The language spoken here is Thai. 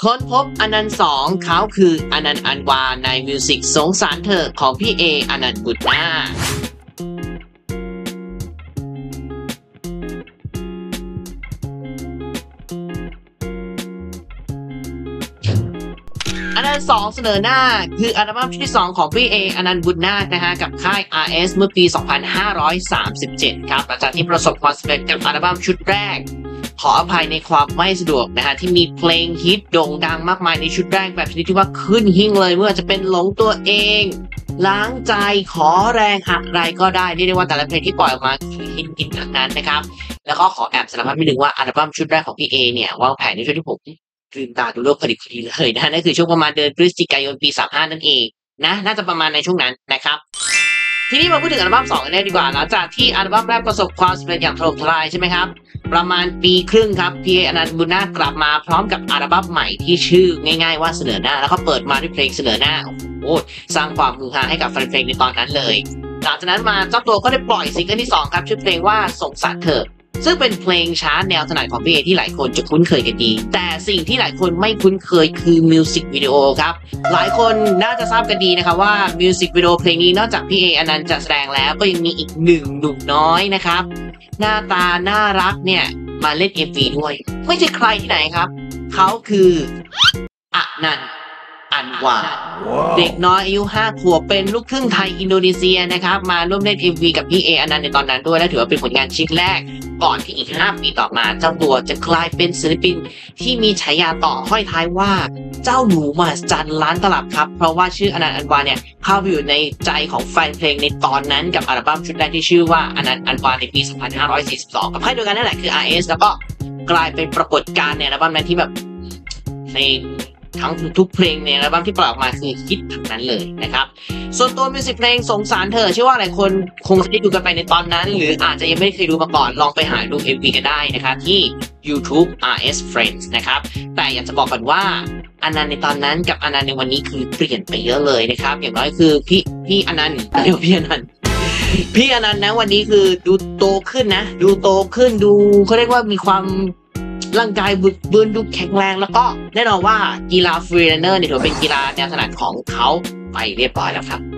ค้นพบอนันต์2เขาคืออนันต์อันวาในมิวสิกสงสารเธอของพี่เออนันต์บุตรนาอนันต์2เสนอหน้าคืออัลบั้มชุดที่2ของพี่เออนันต์บุตรนาคนะฮะกับค่าย RS เมื่อปี 2537 ครับหลังจากที่ประสบความสำเร็จกับอัลบั้มชุดแรกขออภัยในความไม่สะดวกนะฮะที่มีเพลงฮิตโด่งดังมากมายในชุดแรกแบบชนิดที่ว่าขึ้นหิ้งเลยเมื่อจะเป็นหลงตัวเองล้างใจขอแรงอะไรก็ได้เรียกได้ว่าแต่ละเพลงที่ปล่อยออกมาคือฮิตทั้งนั้นนะครับแล้วก็ขอแอบสารภาพนิดนึงว่าอัลบั้มชุดแรกของพี่เอเนี่ยวางแผนในช่วงที่ผมลืมตาดูโลกผลิตพอดีเลยนะนั่นคือช่วงประมาณเดือนพฤศจิกายนปี35นั่นเองนะน่าจะประมาณในช่วงนั้นนะครับทีนี้มาพูดถึงอัลบั้ม2กันเลยดีกว่าหลังจากที่อัลบั้มแรกประสบความสำเร็จอย่างถล่มทลายใช่ไหมครับประมาณปีครึ่งครับพี่อนันต์บุญนาคกลับมาพร้อมกับอัลบั้มใหม่ที่ชื่อง่ายๆว่าเสนอหน้าแล้วก็เปิดมาด้วยเพลงเสนอหน้าโอ้โหสร้างความฮือฮาให้กับแฟนเพลงในตอนนั้นเลยหลังจากนั้นมาเจ้าตัวก็ได้ปล่อยซิงเกิลที่2ครับชื่อเพลงว่าสงสารเธอซึ่งเป็นเพลงช้าแนวถนัดของพี่เอที่หลายคนจะคุ้นเคยกันดีแต่สิ่งที่หลายคนไม่คุ้นเคยคือมิวสิกวิดีโอครับหลายคนน่าจะทราบกันดีนะครับว่ามิวสิกวิดีโอเพลงนี้นอกจากพี่เออนันต์จะแสดงแล้วก็ยังมีอีกหนึ่งหนุ่มน้อยนะครับหน้าตาน่ารักเนี่ยมาเล่น MV ด้วยไม่ใช่ใครที่ไหนครับเขาคืออนันต์อันวาเด็กน้อยอายุ5 ขวบเป็นลูกครึ่งไทยอินโดนีเซียนะครับมาร่วมเล่น MV กับพี่เออนันต์ในตอนนั้นด้วยและถือว่าเป็นผลงานชิ้นแรกก่อนที่อีก5 ปีต่อมาเจ้าตัวจะกลายเป็นศิลปินที่มีฉายาต่อห้อยท้ายว่าเจ้าหนูมหัศจรรย์ล้านตลับครับเพราะว่าชื่ออนันต์อันวาเนี่ยเข้าไปอยู่ในใจของแฟนเพลงในตอนนั้นกับอัลบั้มชุดแรกที่ชื่อว่าอนันต์อันวาในปี 2542 กับค่ายเดียวกันนั่นแหละคือ RS แล้วก็กลายเป็นปรากฏการณ์ในอัลบั้มนั้นที่แบบเพลงทั้งทุกเพลงในอัลบั้มที่ปล่อยออกมาคือฮิตทั้งนั้นเลยนะครับส่วนตัวมิวสิกเพลงสงสารเธอเชื่อว่าหลายคนคงได้ดูกันไปในตอนนั้นหรืออาจจะยังไม่เคยดูมาก่อนลองไปหาดู MV กันได้นะครับที่ YouTube RS Friends นะครับแต่อยากจะบอกก่อนว่าอนันต์ในตอนนั้นกับอนันต์ในวันนี้คือเปลี่ยนไปเยอะเลยนะครับอย่างน้อยคือพี่อนันต์เรียกว่าพี่อนันต์นะวันนี้คือดูโตขึ้นนะดูโตขึ้นดูเขาเรียกว่ามีความร่างกายบึกบึนดูแข็งแรงแล้วก็แน่นอนว่ากีฬาฟรีแลนเนอร์เนี่ยถือเป็นกีฬาแนวถนัดของเขาไปเรียบร้อยแล้วครับ